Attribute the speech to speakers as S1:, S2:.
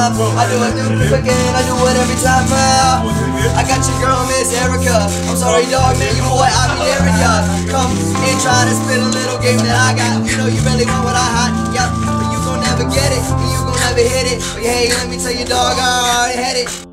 S1: love. I do again, I do it every time. I got your girl, Miss Erica. I'm sorry, dog, man, you boy, I be daring ya. Come and try to spit a little game that I got. You know you really want what I hot, yep. But you gon' never get it, and you gon' never hit it. But hey, let me tell you, dog, I already had it.